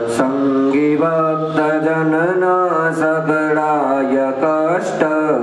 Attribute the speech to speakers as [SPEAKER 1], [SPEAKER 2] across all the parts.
[SPEAKER 1] सत्संगी भक्तजनना सगळाय कष्ट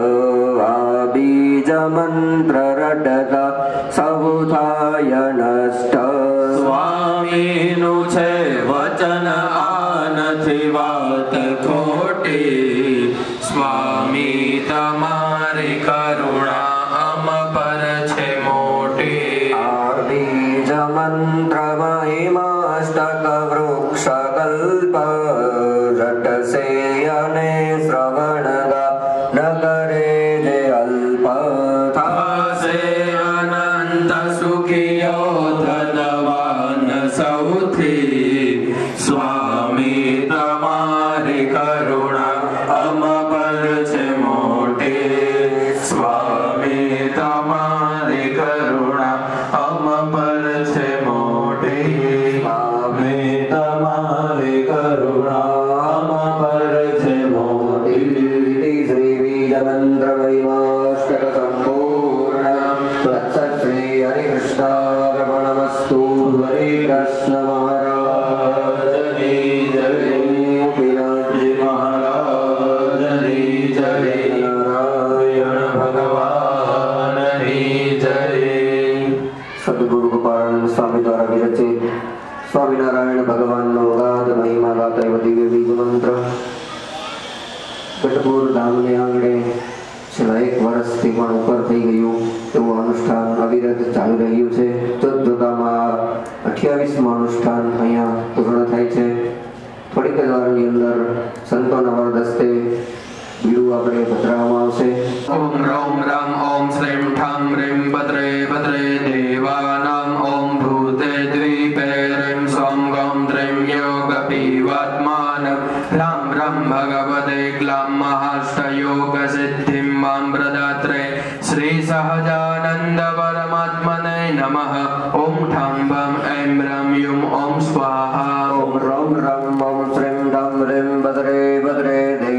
[SPEAKER 1] बीज मंत्र रटता सौ थाय नष्ट
[SPEAKER 2] स्वामीनु छे वचन आ નથી વાત ખોટી સ્વામી તમારી કરુણા અમ પર છે મોટી
[SPEAKER 1] આ બીજ મંત્ર મહિમાષ્ટક વૃક્ષ કલ્પ રટસે અને શ્રવણ ન કરે જે અલ્પ
[SPEAKER 2] થશે અનંત સુખીઓ ધનવાન સૌથી સ્વામી તમારી કરુણા અમ પર છે મોટી સ્વામી તમારી કરુણા અમ પર છે મોટી સ્વામી તમારી કરુણા અમ પર છે મોટી
[SPEAKER 1] શ્રી બીજ મંત્ર મહિમાષ્ટક સંપૂર્ણ તત્સત શ્રી હરિકૃષ્ણાર્પણમસ્તુ. હરે કૃષ્ણ મહારાજની જય. ગોપીનાથજી મહારાજની જય. નારાયણ ભગવાનની જય. સદગુરુ ગોપાળાનંદ સ્વામી દ્વારા વિરચિત સ્વામિનારાયણ ભગવાનનો અગાધ મહિમા ગાતા એવો દિવ્ય બીજ મંત્ર ગઢપુર ધામને આંગણે છેલ્લા 1 વર્ષથી પણ ઉપર થઈ ગયું એવું અનુષ્ઠાન અવિરત ચાલુ રહ્યું છે. જોતજોતામાં 28મું અનુષ્ઠાન અહીંયા પૂર્ણ થાય છે. થોડીક જ વારની અંદર સંતોના વરદસ્તે બીડું આપણે ભદ્રાવવામાં આવશે.
[SPEAKER 2] ઓમ રોમ રામ ઓમ શ્રીમ ઠામ રીમ ભદ્રે ભદ્રે દેવાનામ ઓમ ભૂતે દ્વીપે રીમ સોમ ગમ ત્રીમ યોગ પીવાત્માન રામ રામ ભગવતે ક્લામ મહાષ્ટયોગ સિદ્ધિમ મામ પ્રદાત્રે શ્રી સહજાનંદ પરમાત્મને નમઃ. ઓમ ઠામ ભમ એમ રમ યુમ ઓમ સ્વાહા.
[SPEAKER 1] ઓમ રોમ રમ ઓમ શ્રીમ ઠામ રીમ ભદ્રે ભદ્રે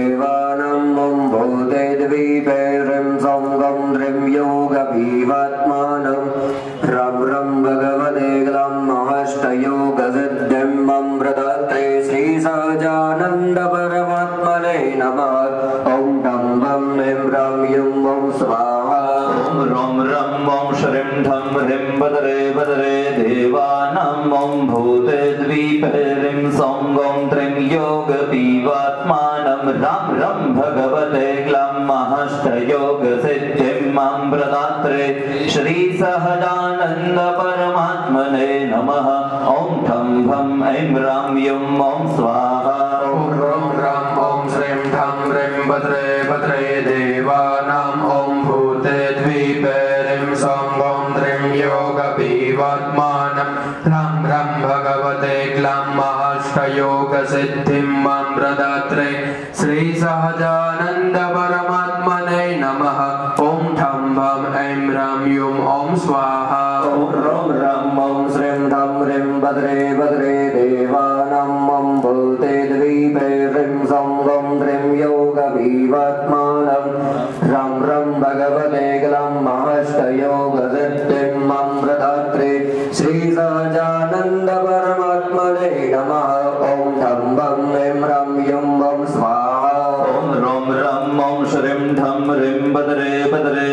[SPEAKER 1] દેવાનામ ઓમ ભૂતે દ્વીપે રીમ સોમ ગમ ત્રીમ યોગ પીવાત્માનમ રામ રામ ભગવતે ક્લામ મહાષ્ટયોગ સિદ્ધિમ મામ પ્રદાત્રે શ્રી સહજાનંદ પરમાત્મને નમઃ. ઓમ ઠમ ભમ એમ રમ યુમ ઓમ સ્વાહા.
[SPEAKER 3] ઓમ રોમ રમ ઓમ શ્રીમ ઠમ રીમ ભદ્રે ભદ્રે દેવાનામ ઓમ ભૂતે દ્વીપે રીમ સોમ ગમ ત્રીમ યોગ પીવાત્માનમ રામ રામ ભગવતે ક્લામ મહાષ્ટયોગ સિદ્ધિમ મામ પ્રદાત્રે શ્રી સહજાનંદ પરમાત્મને નમઃ. ઓમ ઠમ ભમ એમ રામ યુમ ઓમ સ્વાહા.
[SPEAKER 2] ઓમ રોમ રામ ઓમ શ્રીમ ઠમ રીમ ભદ્રે ભદ્રે દેવાનામ ઓમ ભૂતે દ્વીપે રીમ સોમ ગમ ત્રીમ યોગ પીવાત્માનમ રામ રામ ભગવતે ક્લામ મહાષ્ટયોગ સિદ્ધિમ મામ પ્રદાત્રે શ્રી સહજાનંદ પરમાત્મને નમઃ. ઓમ ઠમ ભમ એમ રામ યુમ ઓમ સ્વાહા.
[SPEAKER 1] ઓમ રોમ રમ ઓમ શ્રીમ ઠમ રીમ ભદ્રે ભદ્રે દેવાનામ ઓમ ભૂતે દ્વીપે રીમ સોમ ગમ ત્રીમ યોગ પીવાત્માનમ રામ રામ ભગવતે ક્લામ મહાષ્ટયોગ સિદ્ધિમ મામ પ્રદાત્રે શ્રી સહજાનંદ પરમાત્મને નમઃ. ઓમ ઠમ ભમ એમ રામ યુમ ઓમ સ્વાહા.
[SPEAKER 3] ઓમ રોમ રમ ઓમ શ્રીમ ઠમ રીમ ભદ્રે ભદ્રે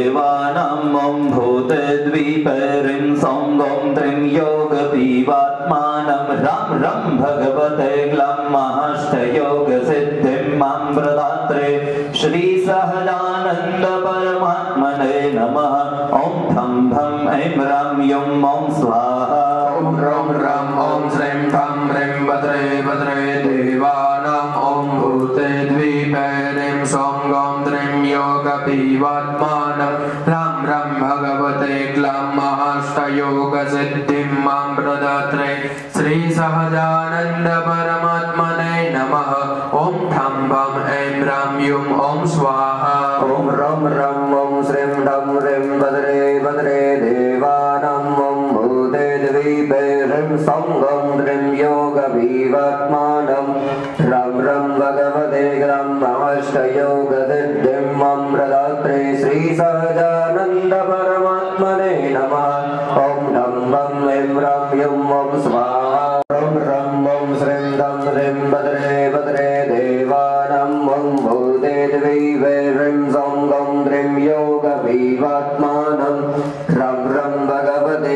[SPEAKER 3] દેવાનામ ઓમ ભૂતે દ્વીપે રીમ સોમ ગમ ત્રીમ યોગ પીવાત્માનમ રામ રામ ભગવતે ક્લામ મહાષ્ટયોગ સિદ્ધિમ મામ પ્રદાત્રે શ્રી સહજાનંદ પરમાત્મને નમઃ. ઓમ ઠમ ભમ એમ રામ યુમ ઓમ સ્વાહા.
[SPEAKER 2] ઓમ રોમ રામ ઓમ શ્રીમ ઠમ રીમ ભદ્રે ભદ્રે દેવાનામ ઓમ ભૂતે દ્વીપે રીમ સોમ ગમ ત્રીમ યોગ પીવાત્માનમ રામ રામ ભગવતે ક્લામ મહાષ્ટયોગ સિદ્ધિમ મામ પ્રદાત્રે શ્રી સહજાનંદ પરમાત્મને નમઃ. ઓમ ઠમ ભમ એમ રામ યુમ ઓમ સ્વાહા.
[SPEAKER 1] ઓમ રોમ રમ ઓમ શ્રીમ ઠમ રીમ ભદ્રે ભદ્રે દેવાનામ ઓમ ભૂતે દ્વીપે રીમ સોમ ગમ ત્રીમ યોગ પીવાત્માનમ રામ રામ ભગવતે ક્લામ મહાષ્ટયોગ સિદ્ધિમ મામ પ્રદાત્રે શ્રી સહજાનંદ પરમાત્મને નમઃ. ઓમ ઠમ ભમ એમ રામ યુમ ઓમ સ્વાહા. ઓમ રમ ઓમ શ્રીમ ઠમ ह्रीं भद्रे भद्रे देवानां ॐ भूते द्वि ह्रीं सं गं ह्रीं योगपीवात्मानं रं रं भगवते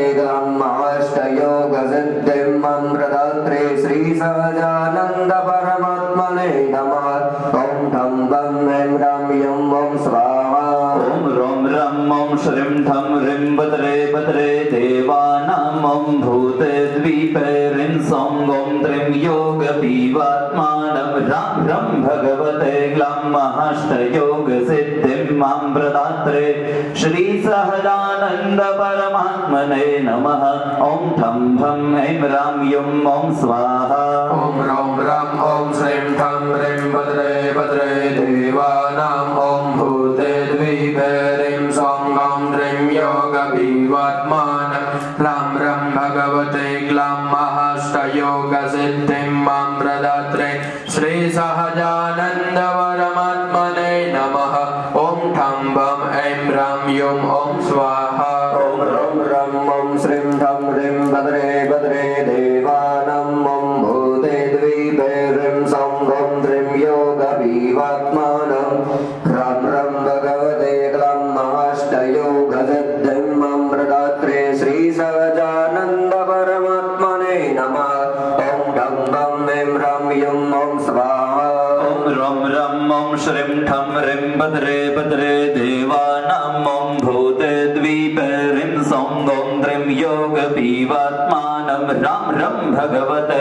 [SPEAKER 1] ग्लामष्टयोगसिद्धिं मं प्रदात्रे श्रीसहजानन्द परमात्मने नमः ॐ ठं बं ऐं रं यं ॐ स्वाहा
[SPEAKER 3] ॐ रों रं ॐ श्रीं ठं ह्रीं भद्रे भद्रे देवानां ॐ भूते द्वीपे ह्रीं सं गं ह्रीं योगपीवात्मानं रं रं भगवते ग्लामष्टयोगसिद्धिं मां प्रदात्रे श्रीसहजानन्द परमात्मने नमः ॐ ठं भं ऐं रं यं ॐ स्वाहा
[SPEAKER 2] ॐ रौं रं ॐ श्रीं ठं ह्रीं भद्रे भद्रे देवानां ॐ भूते द्वीपे ह्रीं सं गं ह्रीं योगपीवात्मानं रं रं भगवते ग्लामष्टयोगसिद्धिं मां प्रदात्रे श्रीसहजानन्द परमात्मने नमः ॐ ठं बं ऐं रं यं ॐ स्वाहा
[SPEAKER 1] ॐ रं रं ॐ श्रीं ठं ह्रीं भद्रे भद्रे देवानां ॐ भूते द्वीपे ह्रीं सं गं ह्रीं योगपीवात्मानं रं रं भगवते ग्लामष्टयोगसिद्धिं मं प्रदात्रे श्रीसहजानन्द परमात्मने नमः ॐ ठं बं ऐं रं यं ॐ स्वाहा
[SPEAKER 3] ॐ रं रं ॐ श्रीं ठं ह्रीं भद्रे भद्रे देवानां ॐ भूते द्वीपे ह्रीं सं गं ह्रीं योगपीवात्मानं रं रं भगवते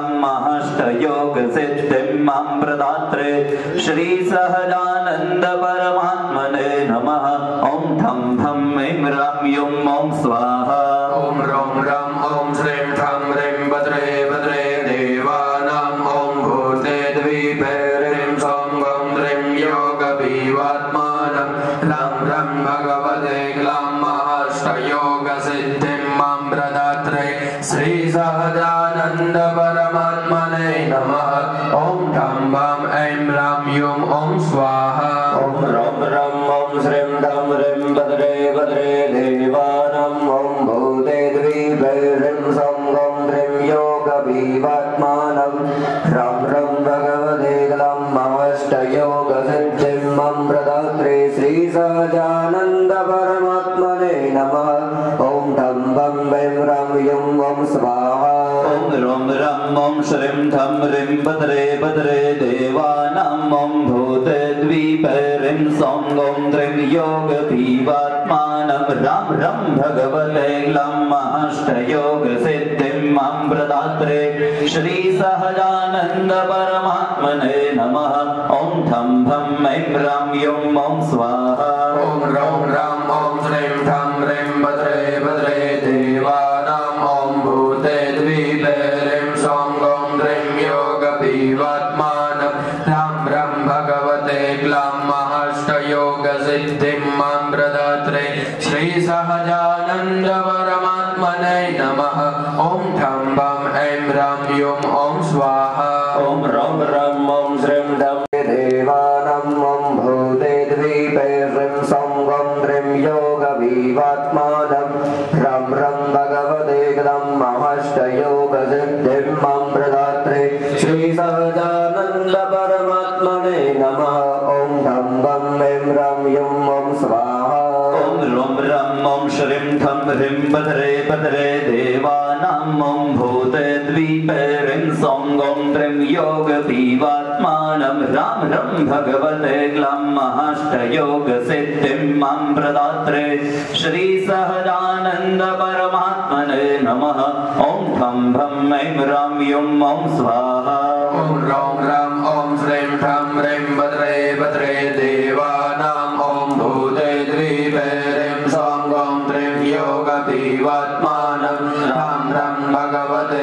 [SPEAKER 3] ग्लामष्टयोगसिद्धिं मां प्रदात्रे श्रीसहजानन्द परमात्मने नमः ॐ ठं भं ऐं रं यं ॐ स्वाहा
[SPEAKER 2] ॐ रौं रं ॐ श्रीं ठं ह्रीं भद्रे भद्रे देवानां ॐ भूते द्वीपे ह्रीं सं गं ह्रीं योगपीवात्मानं रं रं भगवते ग्लामष्टयोगसिद्धिं मां प्रदात्रे श्रीसहजानन्द परमात्मने नमः ॐ ठं बं ऐं रं यं ॐ स्वाहा
[SPEAKER 1] ॐ रं रं ॐ श्रीं ठं ह्रीं भद्रे भद्रे देवानां ॐ भूते द्वीपे ह्रीं सं गं ह्रीं योगपीवात्मानं रं रं भगवते ग्लामष्टयोगसिद्धिं मं प्रदात्रे श्रीसहजानन्द परमात्मने नमः ॐ ठं बं ऐं रं यं ॐ स्वाहा
[SPEAKER 3] ॐ रों रं ॐ श्रीं ठं ह्रीं भद्रे भद्रे देवानां ॐ भूते द्वीपे ह्रीं सं गं ह्रीं योगपीवात्मानं रं रं भगवते ग्लामष्टयोगसिद्धिं मां प्रदात्रे श्रीसहजानन्द परमात्मने नमः ॐ ठं भं ऐं रं यं ॐ स्वाहा
[SPEAKER 2] ॐ रौं रं ॐ श्रीं ठं ह्रीं भद्रे भद्रे देवानां ॐ भूते द्वीपे ह्रीं सं गं ह्रीं योगपीवात्मानं रं रं भगवते ग्लामष्टयोगसिद्धिं मां प्रदात्रे श्रीसहजानन्द परमात्मने नमः ॐ ठं बं ऐं रं यं ॐ स्वाहा
[SPEAKER 1] ॐ रं रं ॐ श्रीं ठं देवानां ॐ भूते द्वीपे ह्रीं सं गं ह्रीं योगपीवात्मानं रं रं भगवते ग्लामष्टयोगसिद्धिं मं प्रदात्रे श्रीसहजानन्द परमात्मने नमः ॐ ठं बं ऐं रं यं ॐ स्वाहा
[SPEAKER 3] ॐ रों रं ॐ श्रीं ठं ह्रीं भद्रे भद्रे देवानां ॐ भूते द्वीपे ह्रीं सं गं ह्रीं योगपीवात्मानं रं रं भगवते ग्लामष्टयोगसिद्धिं मां प्रदात्रे श्रीसहजानन्द परमात्मने नमः ॐ ठं भं ऐं रं यं ॐ स्वाहा
[SPEAKER 2] ॐ रौं रं ॐ श्रीं ठं ह्रीं भद्रे भद्रे देवानां ॐ भूते द्वीपे ह्रीं सं गं ह्रीं योगपीवात्मानं रं रं भगवते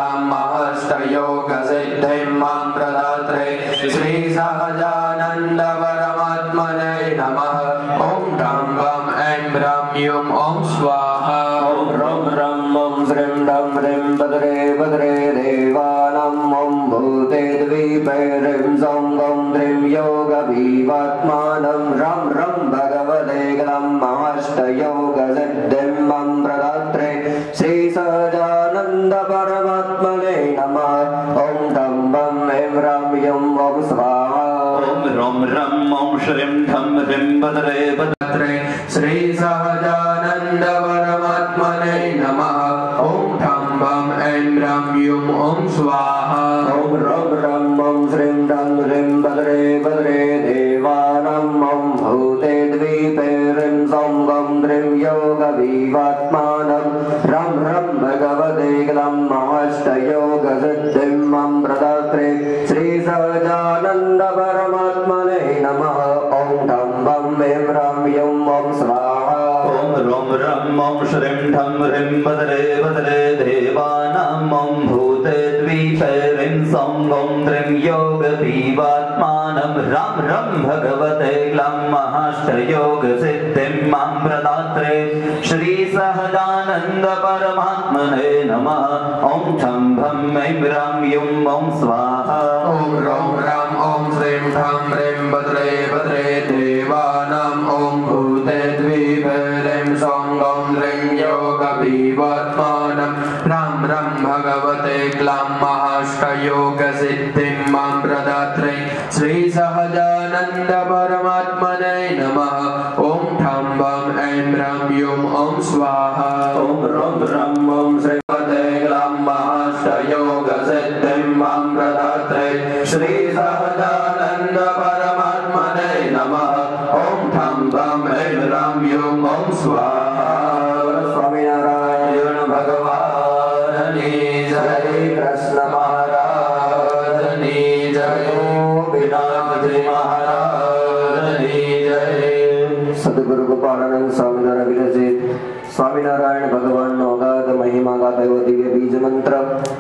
[SPEAKER 2] ग्लामष्टयोगसिद्धिं मां प्रदात्रे श्रीसहजानन्द परमात्मने नमः ॐ ठं बं ऐं रं यं ॐ स्वाहा
[SPEAKER 1] ॐ रं रं ॐ श्रीं ठं ह्रीं भद्रे भद्रे देवानां ॐ भूते द्वीपे ह्रीं सं गं ह्रीं योगपीवात्मानं रं रं भगवते ग्लामष्टयोगसिद्धिं मं प्रदात्रे श्रीसहजानन्द परमात्मने नमः ॐ ठं बं
[SPEAKER 3] रोम रम ओम श्रीं ठं ह्रीं बदरे बदरे
[SPEAKER 2] श्री सहजानंद परमात्मने नमः। ओम ठं बम ऐं रं युं ओम स्वाहा।
[SPEAKER 1] ओम रं रं ओम श्रीं ठं ह्रीं बदरे बदरे देवानां ओम भूते द्वीपे ह्रीं सौं गं द्रीं योगविवात्मानं रं रं भगवते ग्लं महाष्टयोगसिद्धिं मम प्रदात्रे श्री सहजानंद परमात्मने नमः। ओम ठं बम ऐं रं युं ओम स्वाहा।
[SPEAKER 3] ओम रोम रम ओम श्रीं ठं ह्रीं बदरे बदरे देवानां ओम भूते द्वीपे ह्रीं सौं गं द्रीं योगविवात्मानं रं रं भगवते ग्लं महाष्टयोगसिद्धिं मां प्रदात्रे श्री सहजानंद परमात्मने नमः। ओम ठं भं ऐं रं युं ओम स्वाहा।
[SPEAKER 2] ओम रं रं ओम श्रीं ठं ह्रीं बद्रे बद्रे देवानां ओम भूते द्वीपे ह्रीं सौं गं द्रीं योगविवात्मानं रं रं भगवते क्लं महाष्टयोगसिद्धिं मां प्रदात्रे श्री सहजानंद परमात्मने नमः। ओम ठं बं ऐं रं युं ओम स्वाहा।
[SPEAKER 1] ओम रं रं ओम श्री भगवते ग्लं महाष्टयोगसिद्धिं मां प्रदात्रे श्री सहजानंद परमात्मने नमः। ओम ठं बं ऐं रं युं ओम स्वाहा। स्वामीनारायण भगवान की जय। कृष्ण महाराज की जय। गोपीनाथ महाराज की जय। सद्गुरु गोपालानंद स्वामी द्वारा विरचित स्वामीनारायण भगवान नो अगाध महिमा गाता एवो दिव्य बीज मंत्र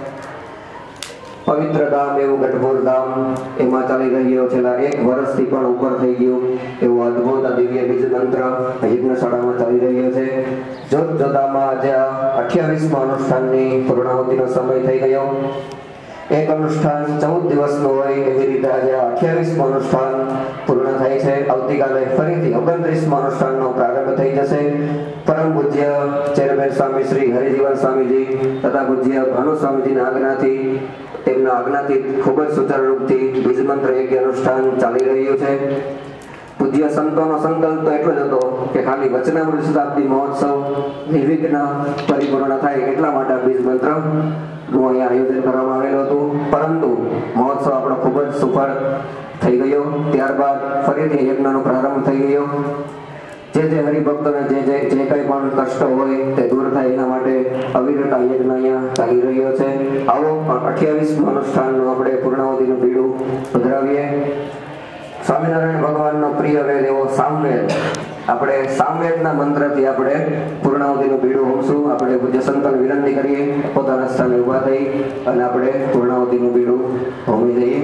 [SPEAKER 1] पवित्र धाम एवं गढ़पुर धाम एમાં ચાલી રહ્યો છેલ્લા 1 વર્ષથી પણ ઉપર થઈ ગયું એવો અદ્ભુત દિવ્ય બીજ મંત્ર યજ્ઞશાળામાં ચાલી રહ્યો છે। જોત જોતામાં આજે 28મા અનુષ્ઠાનની પૂર્ણાહુતિનો સમય થઈ ગયો। એક અનુષ્ઠાન 14 દિવસનું હોય એવી રીતે આજે 28મું અનુષ્ઠાન પૂર્ણ થાય છે। આવતીકાલે ફરીથી 29મા અનુષ્ઠાનનો પ્રારંભ થઈ જશે। પરમ પૂજ્ય ચેરમેન સ્વામી શ્રી હરિજીવન સ્વામીજી તથા પૂજ્ય ભાનુ સ્વામીજીના આજ્ઞાથી તેમના આજ્ઞાથી ખૂબ જ સુચારુરૂપથી બીજ મંત્ર યજ્ઞ અનુષ્ઠાન ચાલી રહ્યું છે। પૂજ્ય સંતોનો સંકલ્પ તો એટલો જ હતો કે ખાલી વચનામૃત શતાબ્દી મહોત્સવ નિર્વિઘ્ન પરિપૂર્ણ થાય એટલા માટે બીજ મંત્રનું અહીંયા આયોજન કરવામાં આવેલું હતું, પરંતુ મહોત્સવ આપણો ખૂબ જ સફળ થઈ ગયો। ત્યારબાદ ફરીથી યજ્ઞનો પ્રારંભ થઈ ગયો। જે હરિભક્તોને જે કંઈ પણ કષ્ટ હોય તે દૂર થાય એના માટે અવિરત આ યજ્ઞ અહીંયા ચાલી રહ્યો છે। આવો 28મું અનુષ્ઠાનનું આપણે પૂર્ણાવધિનું બીડું પધરાવીએ। સ્વામિનારાયણ ભગવાનનો પ્રિય વેદ એવો સામવેદ, આપણે સામવેદના મંત્રથી આપણે પૂર્ણાવધિનું બીડું હોમશું। આપણે પૂજ્ય સંતોને વિનંતી કરીએ પોતાના સ્થાને ઊભા થઈ અને આપણે પૂર્ણાવધિનું બીડું હોમી દઈએ।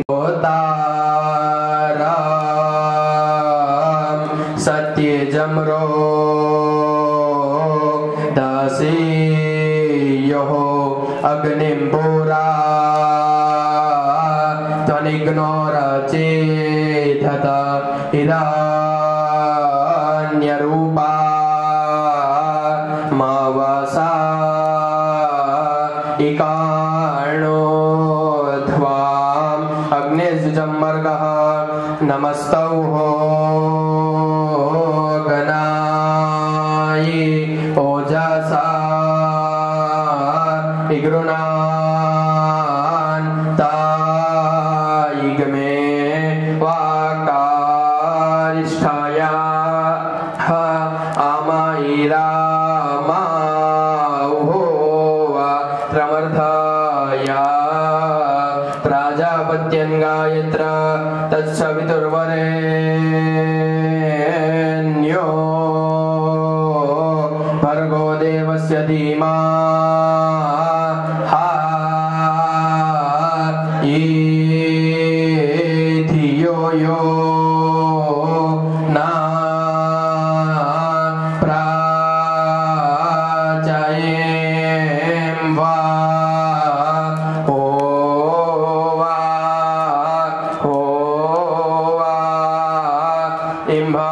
[SPEAKER 2] સત્ય જમરો દાસીયો અગ્નિમ પુરા ત્વનિગ્નોર ચેધત હિરણ્યરૂપા મવસા ઇકાણો ધ્વામ અગ્નિજમર્ગઃ નમસ્તૌ ओजसा इग्रुणान ताइग्मे वाकारिष्ठाया आमाईरामा उहोवा त्रमर्थया प्राजापत्यं गायत्र तत्सवितुर्वरेण्यो भर्गो देवस्य धीमा धियो यो ना प्राचयेम वा हो वा इम्भा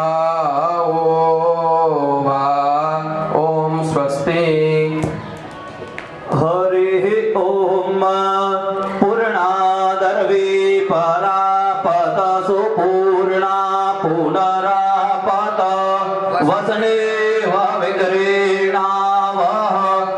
[SPEAKER 3] हरि ओम पूर्णादर्वी परापतसु पूर्णा स्नेह विकरीणावः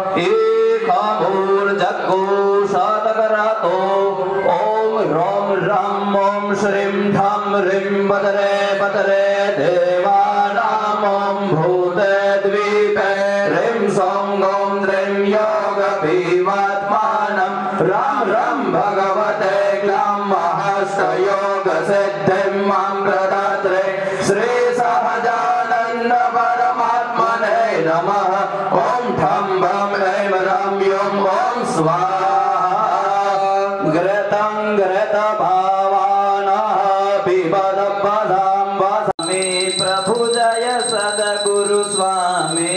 [SPEAKER 3] एकमूर्जघोषातकरातो ॐ ह्रौं ह्रं ॐ श्रीं ढं ह्रीं बदरे बदरे देवानां ॐ भूते द्वीपे ह्रीं सौं गौं द्रीं योगपीवात्मानं रां रं भगवते क्लां महस्तयोगसिद्धिं मां प्रदत्रे श्रीसहजानन्द परमात्मने नमः ॐ ठं भं ऐं रं यं ॐ स्वाहा घृतं घृतभावानः पिबद पदां वसामि प्रभु जय सद्गुरु स्वामी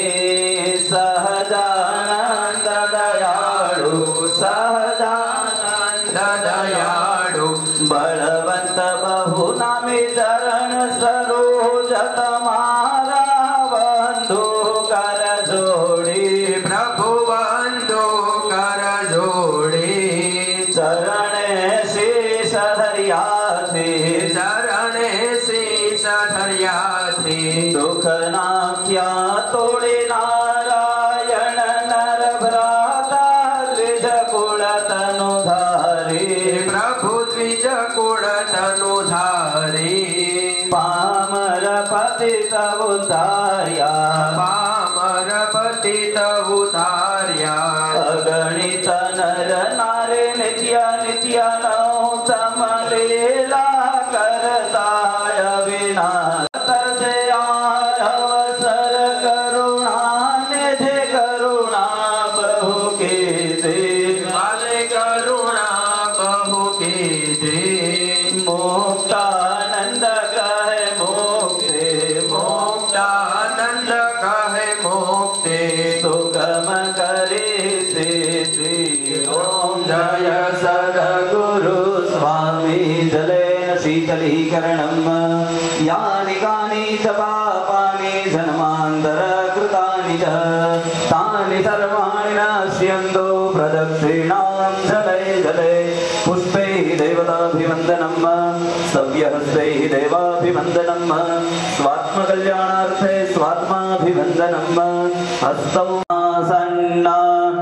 [SPEAKER 3] सहजानन्द दयाळु सहजानन्द दयाळु बलवंत बहुनामी चरण सरोज तुम्हारा बंधु कर जोड़ी
[SPEAKER 2] प्रभु बंधु कर जोड़ी
[SPEAKER 3] चरण शीश धरिया थी
[SPEAKER 2] चरणे शीश धरिया थी
[SPEAKER 3] दुख नाख्या तोड़ी नारायण नर भ्राता द्विज कुल तनु धारी
[SPEAKER 2] प्रभु द्विज कुल तनु धारी
[SPEAKER 3] पामर पतित उद्धार्या
[SPEAKER 2] पामर पतित उधार्या
[SPEAKER 3] अगणित नर नारी नित्य नित्य नौ समलीला करताय विनाश से आय अवसर करुणा निधि करुणा बहु की दे
[SPEAKER 2] वाले करुणा बहु की दे
[SPEAKER 3] मुक्तानंद कहे मुक्ति
[SPEAKER 2] मुक्तानंद कहे मुक्ति
[SPEAKER 3] सुगम करे सिद्धि ओम जय सद्गुरु स्वामी जलेन शीतलीकरणम् यानि कानि च पापानि जन्मान्तरकृतानि च तानि सर्वाणि नश्यन्तो प्रदक्षिणां जले जले पुष्पैः देवताभिवन्दनम् सव्यहस्तैः देवाभिवन्दनम् स्वात्मकल्याणार्थे स्वात्माभिवन्दनम् हस्तौ आसन्ना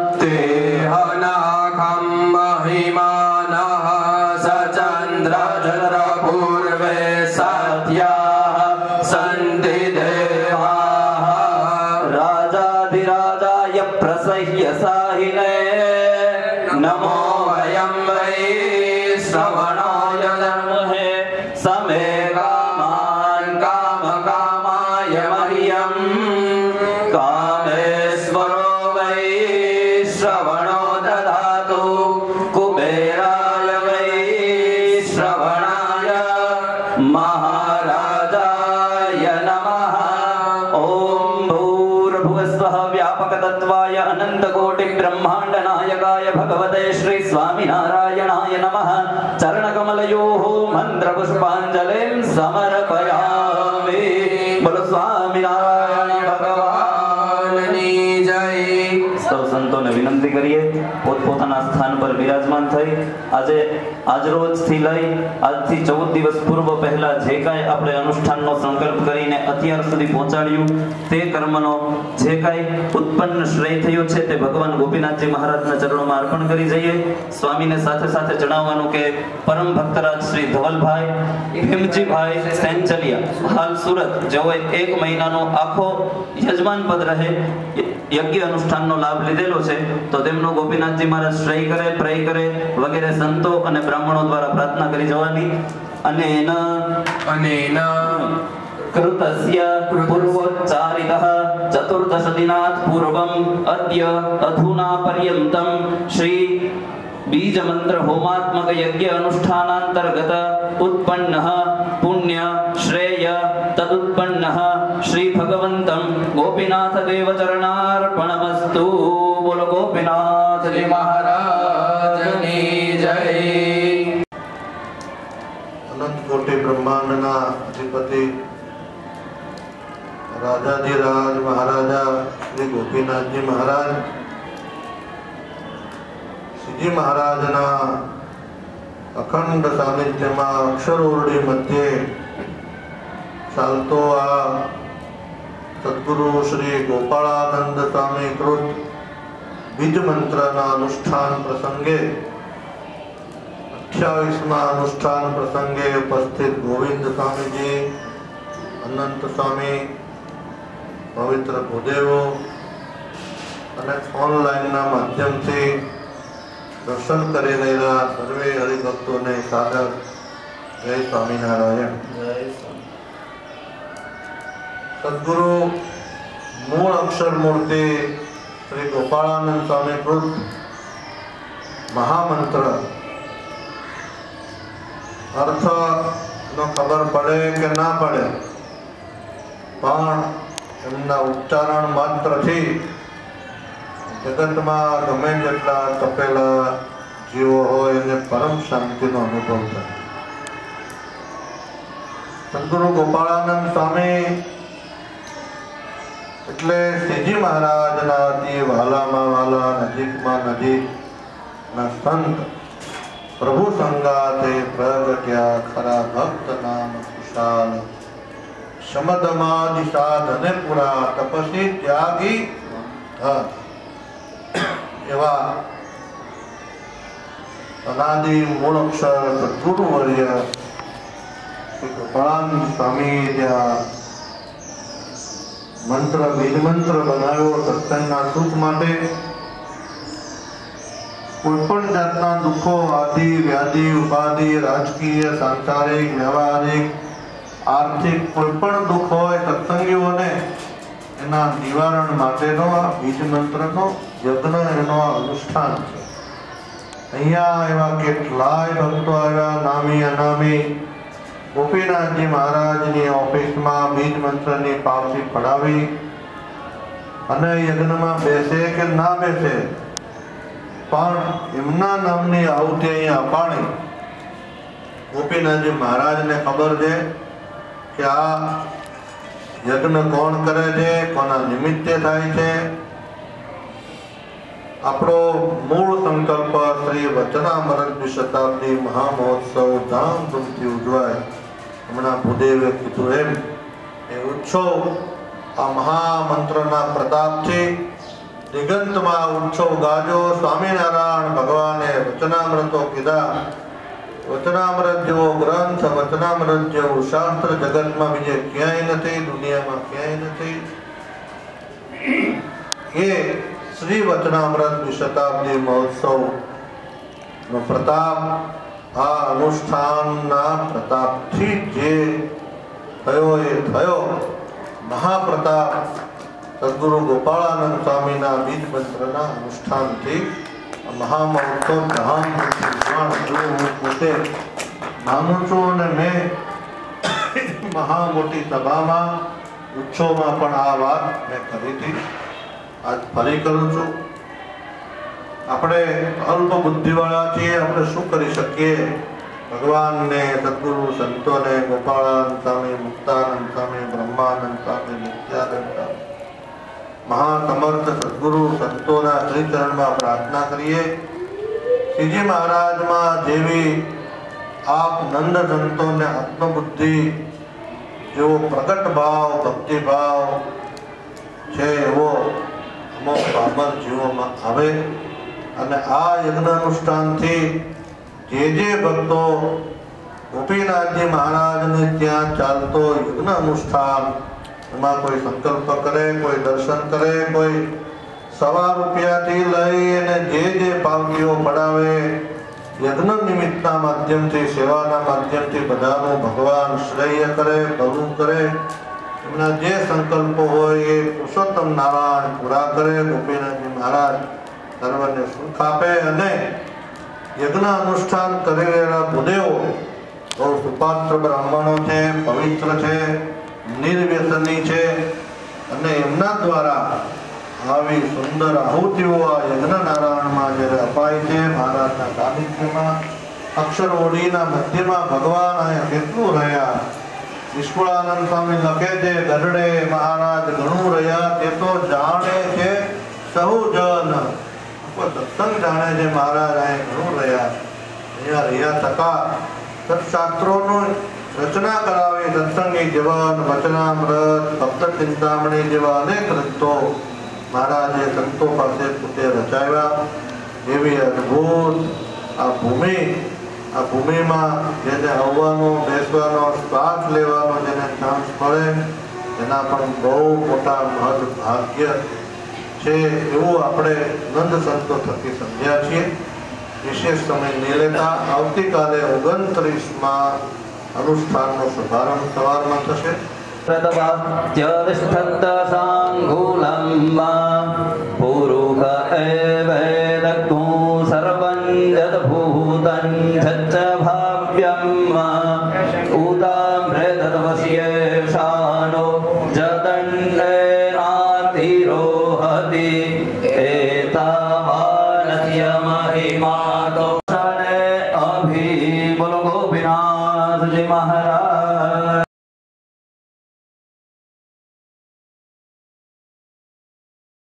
[SPEAKER 2] तेहनाखं महिमानः सचन्द्र पूर्वे सत्याः सन्ति देवाः
[SPEAKER 3] राजाधिराजाय प्रसह्य साहिने नमो वयं वै श्रवणाय नमहे समे कामान् कामकामाय मह्यं कामेश्वरो वै श्रवणो ददातु कुबेराय वै श्रवणाय महाराजाय नमः ॐ भूर्भुवस्वः व्यापकतत्त्वाय अनन्तकोटिब्रह्माण्डनायकाय भगवते श्री स्वामिनारायणाय नमः चरणकमलयोः मन्त्रपुष्पाञ्जलिं समर्पयामि बोलो स्वामिनारायण भगवान
[SPEAKER 2] ની જય
[SPEAKER 3] સૌ સંતોને વિનંતી કરીએ પોતપોતાના સ્થાન પર બિરાજમાન થઈ આજે આજરોજથી લઈ આજથી 14 દિવસ પૂર્વ પહેલા જે કાંઈ આપણે અનુષ્ઠાનનો સંકલ્પ કરીને અત્યાર સુધી પહોંચાડ્યું તે કર્મનો જે કાંઈ ઉત્પન્ન શ્રેય થયો છે તે ભગવાન ગોપીનાથજી મહારાજના ચરણોમાં અર્પણ કરી જઈએ સ્વામીને સાથે સાથે જણાવવાનું કે પરમ ભક્તરાજ શ્રી ધવલભાઈ ભીમજીભાઈ સેન્ચલિયા હાલ સુરત જેઓએ 1 મહિનાનો આખો યજમાન પદ રહે યજ્ઞ અનુષ્ઠાનનો લાભ લીધેલો છે તો તેમનો ગોપીનાથજી મહારાજ શ્રેય કરે પ્રેય કરે વગેરે સંતો અને બ્રાહ્મણો દ્વારા પ્રાર્થના કરી જવાની અને
[SPEAKER 2] અનેના
[SPEAKER 3] कृतस्य पूर्वोच्चारितः चतुर्दशदिनात् पूर्वम् अद्य अधुना पर्यन्तं श्री बीज मंत्र होमात्मक यज्ञ अनुष्ठानांतर्गत उत्पन्नः पुण्य श्रेय तदुत्पन्नः श्री भगवन्तं गोपीनाथ देव चरणार्पणमस्तु। बोलो गोपीनाथ जी महाराज की जय।
[SPEAKER 4] अनंत कोटि ब्रह्मांडना अधिपति राजाधिराज महाराजा श्री गोपीनाथ जी महाराज श्रीजी महाराजना अखंड सानिध्य अक्षर ओरडी मध्य चालतो आ સદગુરુ શ્રી ગોપાળાનંદ સ્વામી કૃત બીજ મંત્રના અનુષ્ઠાન પ્રસંગે 28મા અનુષ્ઠાન પ્રસંગે ઉપસ્થિત ગોવિંદ સ્વામીજી, અનંત સ્વામી, પવિત્ર ભૂદેવો અને ઓનલાઈનના માધ્યમથી દર્શન કરી રહેલા સર્વે હરિભક્તોને સાદર જય સ્વામિનારાયણ. સદગુરુ મૂળ અક્ષર મૂર્તિ શ્રી ગોપાળાનંદ સ્વામી કૃત મહામંત્ર અર્થ નો ખબર પડે કે ના પડે, પણ એમના ઉચ્ચારણ માત્રથી જગતમાં ગમે તેટલા તપેલા જીવો હોય એને પરમ શાંતિનો અનુભવ થાય. સદગુરુ ગોપાળાનંદ સ્વામી એટલે શ્રીજી મહારાજના અતિ વહાલામાં વહાલા, નજીકમાં નજીકના સંત પ્રભુ સંગાતે પ્રગટ્યા ખરા ભક્ત નામ કુશાલ, શમદમાદિ સાધને પુરા તપસી ત્યાગી એવા અનાદિ મૂળ અક્ષર સદગુરુ વર્ય ગોપાળાનંદ સ્વામી ત્યાં મંત્ર બીજ મંત્ર બનાવ્યો સત્સંગના સુખ માટે. કોઈ પણ જાતના દુઃખો, આદિ વ્યાધિ ઉપાધિ, રાજકીય, સાંસારિક, વ્યવહારિક, આર્થિક કોઈ પણ દુઃખ હોય સત્સંગીઓને એના નિવારણ માટેનો આ બીજ મંત્રનો યજ્ઞ, એનો અનુષ્ઠાન છે. અહીંયા એવા કેટલાય ભક્તો આવ્યા, નામી અનામી. ગોપીનાથજી મહારાજની ઓફિસમાં બીજ મંત્રની પાવતી પડાવી અને યજ્ઞમાં બેસે કે ના બેસે, પણ એમના નામની આહુતિ અહીંયા અપાણી. ગોપીનાથજી મહારાજને ખબર છે કે આ યજ્ઞ કોણ કરે છે, કોના નિમિત્તે થાય છે. આપણો મૂળ સંકલ્પ શ્રી વચનામૃત દ્વિશતાબ્દી મહામહોત્સવ ધામધૂમથી ઉજવાય. હમણાં ભૂદેવે કીધું એમ એ ઉત્સવ આ મહામંત્રના પ્રતાપથી દિગંતમાં ઉત્સવ ગાજો. સ્વામિનારાયણ ભગવાને વચનામૃતો કીધા. વચનામૃત જેવો ગ્રંથ, વચનામૃત જેવું શાસ્ત્ર જગતમાં બીજે ક્યાંય નથી, દુનિયામાં ક્યાંય નથી. એ શ્રી વચનામૃત દ્વિશતાબ્દી મહોત્સવ નો પ્રતાપ આ અનુષ્ઠાનના પ્રતાપથી જે થયો એ થયો. મહાપ્રતાપ સદગુરુ ગોપાળાનંદ સ્વામીના બીજ મંત્રના અનુષ્ઠાનથી મહામહોત્સવ ધામધૂમથી હું પોતે માનું છું અને મેં મહા મોટી સભામાં ઉત્સવમાં પણ આ વાત મેં કરી હતી. આજ ફરી કરું છું. આપણે અલ્પ બુદ્ધિવાળા છીએ, આપણે શું કરી શકીએ? ભગવાનને, સદગુરુ સંતોને, ગોપાળાનંદ સ્વામી, મુક્તાનંદ સ્વામી, બ્રહ્માનંદ સ્વામી, નિત્યાનંદ સ્વામી, મહાસમર્થ સદગુરુ સંતોના શ્રી ચરણમાં પ્રાર્થના કરીએ. શ્રીજી મહારાજમાં જેવી આપ નંદ સંતોને આત્મબુદ્ધિ જેવો પ્રગટ ભાવ, ભક્તિભાવ છે એવો અમુક પામર જીવોમાં આવે. અને આ યજ્ઞ અનુષ્ઠાનથી જે ભક્તો ગોપીનાથજી મહારાજને ત્યાં ચાલતો યજ્ઞ અનુષ્ઠાન એમાં કોઈ સંકલ્પ કરે, કોઈ દર્શન કરે, કોઈ ₹100 લઈ અને જે પાવતીઓ પડાવે, યજ્ઞ નિમિત્તના માધ્યમથી, સેવાના માધ્યમથી બધાનું ભગવાન શ્રેય કરે, ભલું કરે. એમના જે સંકલ્પો હોય એ પુરુષોત્તમ નારાયણ પૂરા કરે. ગોપીનાથજી મહારાજ સર્વને સુખ આપે. અને યજ્ઞ અનુષ્ઠાન કરી રહેલા ભૂદેવો બહુ સુપાત્ર બ્રાહ્મણો છે, પવિત્ર છે, નિર્વ્યસની છે અને એમના દ્વારા આવી સુંદર આહુતિઓ આ યજ્ઞ નારાયણમાં જ્યારે અપાય છે મહારાજના સાનિધ્યમાં, અક્ષર ઓડીના મધ્યમાં ભગવાન અહીંયા કેટલું રહ્યા. નિષ્કુળાનંદ સ્વામી લખે છે, ગરડે મહારાજ ઘણું રહ્યા તે તો જાણે છે સહુ જન. સત્સંગ જાણે છે મહારાજ અહીંયા ઘણું રહ્યા. અહીંયા રહ્યા થકા સત્શાસ્ત્રોનું રચના કરાવી સત્સંગી જીવન વચનામૃત ભક્ત ચિંતામણી જેવા અનેક ગ્રંથો મહારાજે સંતો પાસે પોતે રચાવ્યા. એવી અદભુત આ ભૂમિમાં જેને આવવાનો બેસવાનો શ્વાસ લેવાનો જેને ચાન્સ મળે એના પણ બહુ મોટા મહદ ભાગ્ય છે એવું આપણે નંદ સંતો થકી સમજ્યા છીએ. વિશેષ સમય નહીં લેતા આવતીકાલે 29માં અનુષ્ઠાનનો શુભારંભ સવારમાં થશે.
[SPEAKER 3] પ્રતવાત્યદિષ્ઠન્ત સાંગુલમ્મા પુરુષ એવૈદક્તુ સર્વં જદભૂતં જચ્ચ ભાવ્યં ઉદામ્રેતવસ્યેષાનો જદન્નેનાતિરોહતિ એતાવાનસ્ય મહિમાતો ક્ષણે અભિ બોલો ગોપીનાથજી મહારાજ